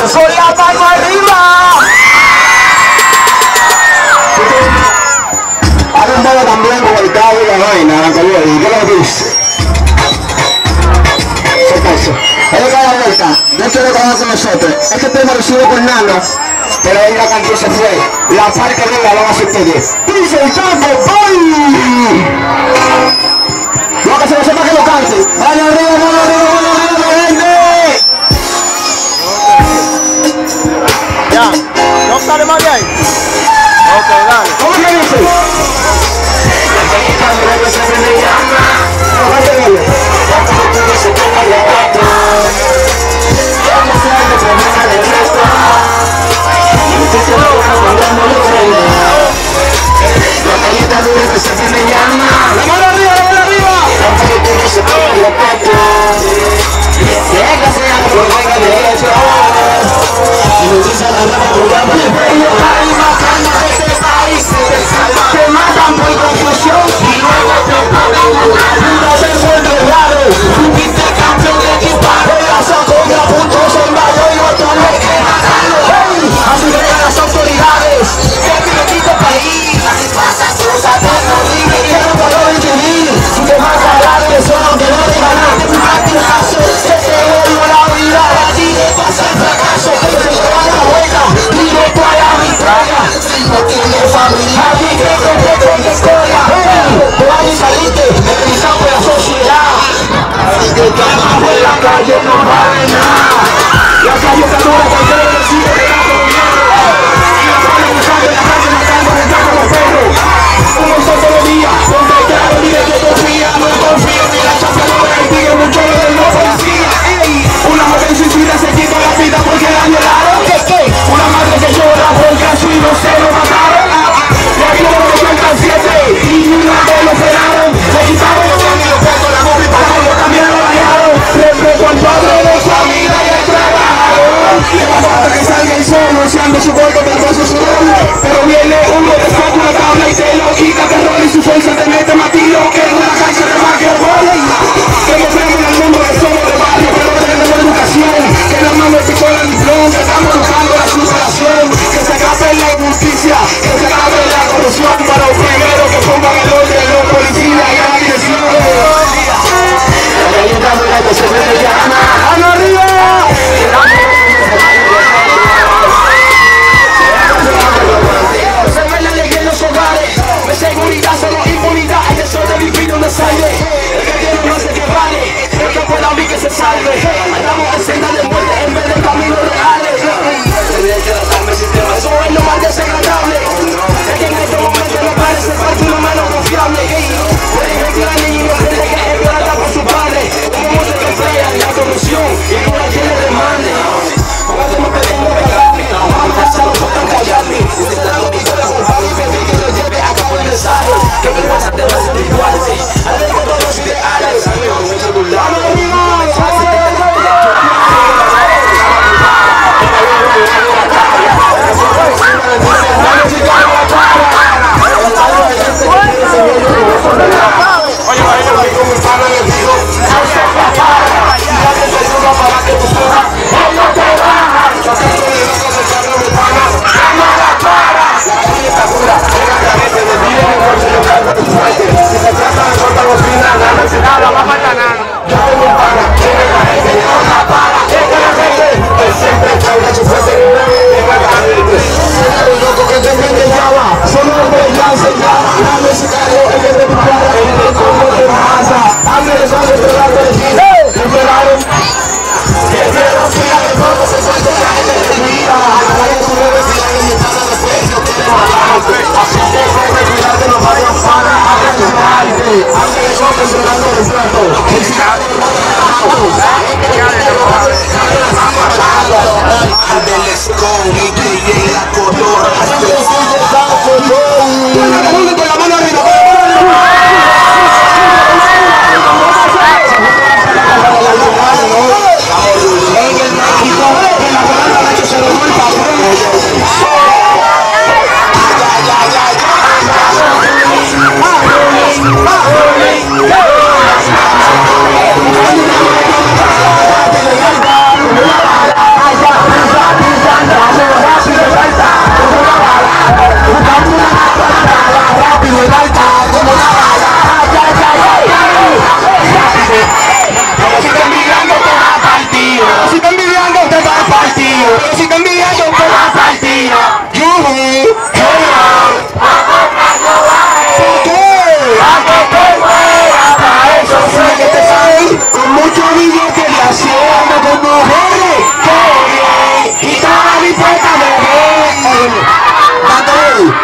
con la mano arriba. Hay un modo también con el cabo y la vaina, ¿y qué lo dice? Eso. Él le da la vuelta, no quiere trabajar con nosotros. Este tema lo sigo con Nano, pero ahí la canción se fue. La parte que venga lo va a hacer ustedes. Dice el campo, ¡voy! Lo que se lo sepa que lo cante. ¡Vale arriba, vale arriba, vale arriba, gente! Ya, ¿no sale más de ahí? Ok, dale. ¿Cómo que dice? La mano arriba, la mano arriba. Te matan por confusión y luego te ponen un no se encuentra raro. Fuiste campeón de equipaje, la sacó y a punto se invadió y no tuve que matarlo. Así llegan las autoridades de mi bendito país. Pasa cosas de no libre que no puedo vivir. Si te vas a hablar de eso, aunque no te ganaste un caso, se te volvió la vida. A ti le pasa el fracaso, que se te va la vuelta directo a la victoria. No tiene familia, ni que completo en la historia. Por ahí saliste, utilizado por la sociedad. Así que trabajo en la calle no vale nada. La calle está dura, cualquiera que sigue te da con miedo. Y la ponen buscando en la calle, matando, buscando los perros. Uno solo todos los días, donde claro, dile que confía, no confío ni la chapeadora y pide mucho de los policías. Una joven suicida se quita la vida porque la violaron. Una madre que llora porque a su hijo se lo mataron. Le dieron de cuenta 7 y una vez lo operaron. Le quitaron los bienes y los pesos, la móvil para ellos también lo bajaron. Respeto al padre de su amiga y el trabajador. Le pasa hasta que salga el sol, rociando su golpe del gozo su doble. Pero viene uno que saca una tabla y te lo quita, te rola y su fuerza te mete más tiro que en una cancha de barrio voley. Demostremos al mundo que somos de barrio, pero no tenemos educación. Que la mano picó el diploma, que estamos buscando la superación. Que se acabe la injusticia, que se acabe la corrupción. Para los primeros que pongan el orden, los policías y la dirección. La calle está muy alto, se me llama. ¡Mano arriba! Se ve la alegría en los hogares, no es seguridad, solo impunidad. Hay eso de vivir donde sale. El que tiene no hace que vale, el que pueda abrir que se salve. Andamos en senda de muerte en vez de caminos reales. Eso es lo más desagradable. Es que en este momento me parece falta una mano confiable. Pueden retirar niños desde que es violada por su padre. Como se emplean la corrupción y no hay quien le demande. Póngate más pequeño que darle, vamos a hacerlo por tan callarme. Necesitamos mi corazón para mi bebé que lo lleve a cabo el mensaje. Que vergüenza te va a sentir igualmente. Alejó todos los ideales. ¡Vamos arriba!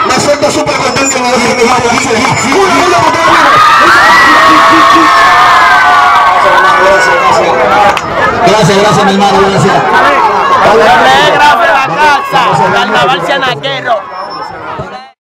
Me siento súper contento de mi hermano. Gracias, mi hermano, gracias. Gracias a la casa, Carnaval Cianaquero.